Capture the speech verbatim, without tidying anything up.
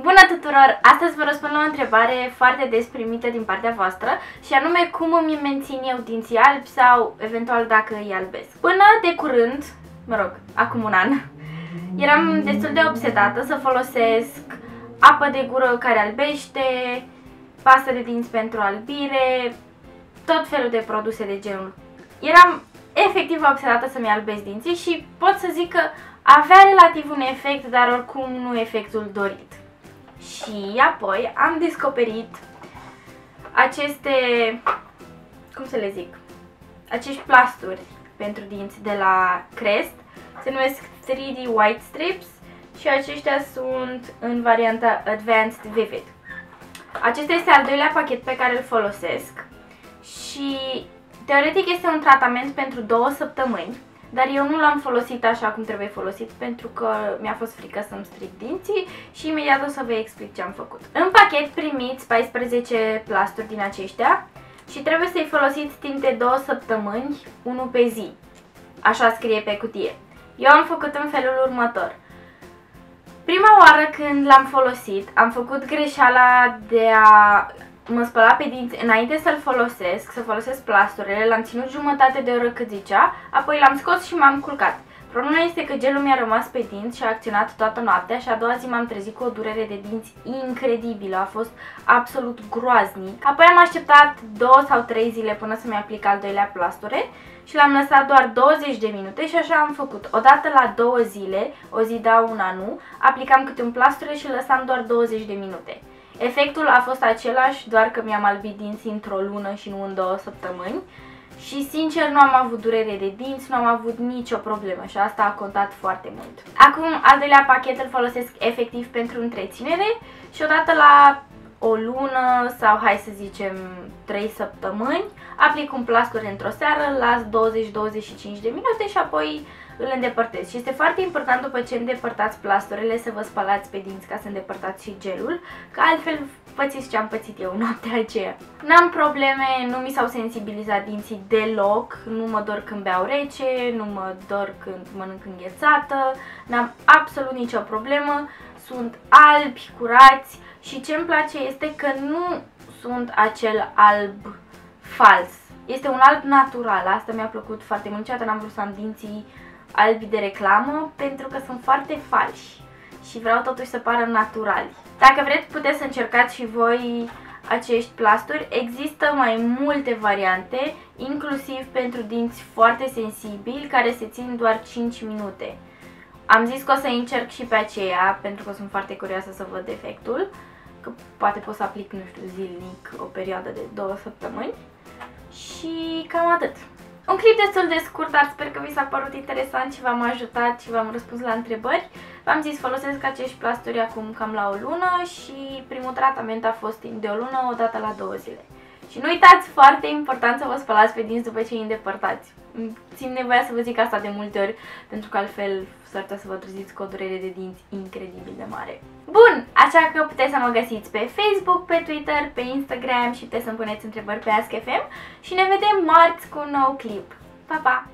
Bună tuturor! Astăzi vă răspund la o întrebare foarte des primită din partea voastră și anume cum îmi mențin eu dinții albi sau eventual dacă îi albesc. Până de curând, mă rog, acum un an, eram destul de obsedată să folosesc apă de gură care albește, pastă de dinți pentru albire, tot felul de produse de genul. Eram efectiv obsedată să-mi albesc dinții și pot să zic că avea relativ un efect, dar oricum nu efectul dorit. Și apoi am descoperit aceste, cum să le zic, acești plasturi pentru dinți de la Crest. Se numesc trei D White Strips și aceștia sunt în varianta Advanced Vivid. Acesta este al doilea pachet pe care îl folosesc și teoretic este un tratament pentru două săptămâni. Dar eu nu l-am folosit așa cum trebuie folosit pentru că mi-a fost frică să-mi stric dinții și imediat o să vă explic ce am făcut. În pachet primiți paisprezece plasturi din aceștia și trebuie să-i folosiți timp de două săptămâni, unul pe zi. Așa scrie pe cutie. Eu am făcut în felul următor. Prima oară când l-am folosit, am făcut greșeala de a mă spăla pe dinți înainte să-l folosesc, să folosesc plasturile, l-am ținut jumătate de oră cât zicea, apoi l-am scos și m-am culcat. Problema este că gelul mi-a rămas pe dinți și a acționat toată noaptea și a doua zi m-am trezit cu o durere de dinți incredibilă, a fost absolut groaznic. Apoi am așteptat două sau trei zile până să-mi aplic al doilea plasture și l-am lăsat doar douăzeci de minute și așa am făcut. Odată la două zile, o zi da, una nu, aplicam câte un plasture și lăsam doar douăzeci de minute. Efectul a fost același, doar că mi-am albit dinții într-o lună și nu în două săptămâni și sincer nu am avut durere de dinți, nu am avut nicio problemă și asta a contat foarte mult. Acum al doilea pachet îl folosesc efectiv pentru întreținere și odată la o lună sau hai să zicem trei săptămâni aplic un plasture într-o seară, las douăzeci douăzeci și cinci de minute și apoi îl îndepărtez. Și este foarte important după ce îndepărtați plasturele să vă spălați pe dinți ca să îndepărtați și gelul, că altfel pățiți ce am pățit eu noaptea aceea. N-am probleme, nu mi s-au sensibilizat dinții deloc, nu mă dor când beau rece, nu mă dor când mănânc înghețată, n-am absolut nicio problemă, sunt albi, curați și ce-mi place este că nu sunt acel alb fals. Este un alb natural, asta mi-a plăcut foarte mult, niciodată n-am vrut să am dinții albi de reclamă pentru că sunt foarte falși și vreau totuși să pară naturali. Dacă vreți puteți să încercați și voi acești plasturi, există mai multe variante, inclusiv pentru dinți foarte sensibili care se țin doar cinci minute. Am zis că o să încerc și pe aceea pentru că sunt foarte curioasă să văd efectul, că poate pot să aplic, nu știu, zilnic o perioadă de două săptămâni și cam atât. Un clip destul de scurt, dar sper că vi s-a părut interesant și v-am ajutat și v-am răspuns la întrebări. V-am zis, folosesc acești plasturi acum cam la o lună și primul tratament a fost timp de o lună, o dată la două zile. Și nu uitați, foarte important să vă spălați pe dinți după ce îi îndepărtați. Simt nevoia să vă zic asta de multe ori, pentru că altfel s-ar putea să vă treziți cu o durere de dinți incredibil de mare. Bun, așa că puteți să mă găsiți pe Facebook, pe Twitter, pe Instagram și puteți să-mi puneți întrebări pe Ask F M și ne vedem marți cu un nou clip. Pa, pa!